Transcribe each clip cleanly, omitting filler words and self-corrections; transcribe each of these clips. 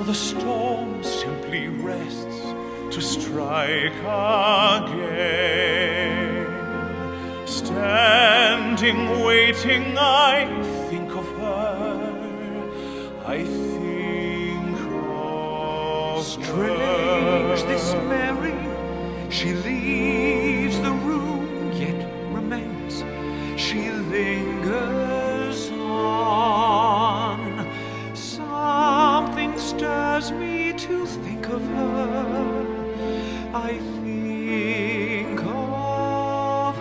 the storm simply rests to strike again. Standing, waiting, I think of her. I think of Strange, this Mary, she leaves the room, yet remains. She lingers on. Something stirs me to think of her. I think of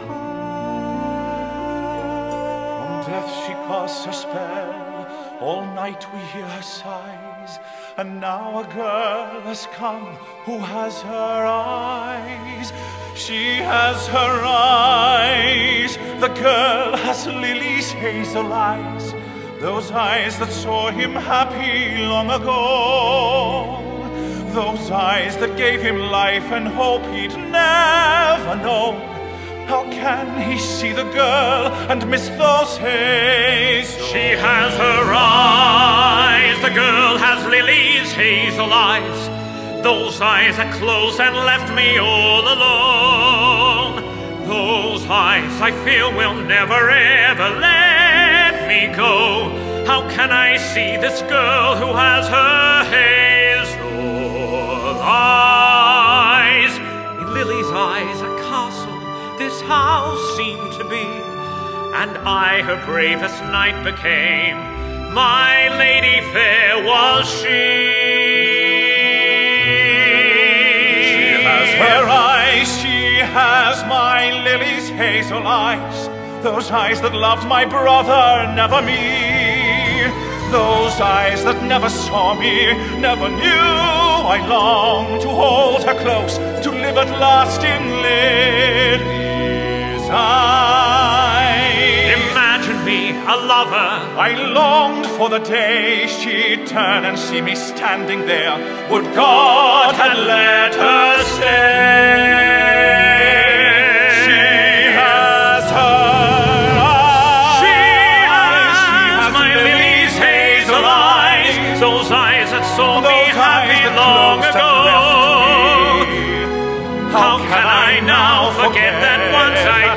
her. From death she casts her spell. All night we hear her sighs. And now a girl has come who has her eyes. She has her eyes. The girl has Lily's hazel eyes. Those eyes that saw him happy long ago. Those eyes that gave him life and hope he'd never known. How can he see the girl and miss those hazel? She has her eyes. The girl has Lily's hazel eyes. Those eyes that closed and left me all alone. Those eyes I feel will never ever let me go. How can I see this girl who has her hazel eyes? In Lily's eyes a castle this house seemed to be, and I her bravest knight became. My lady fair was she. Her eyes, she has my Lily's hazel eyes. Those eyes that loved my brother, never me. Those eyes that never saw me, never knew I longed to hold her close, to live at last in Lily's eyes. Imagine me, a lover. I longed for the day she'd turn and see me standing there. Would God had let her stay. She has her eyes. She has my Lily's hazel eyes. Those eyes that saw me happy long ago. How can I now forget that once I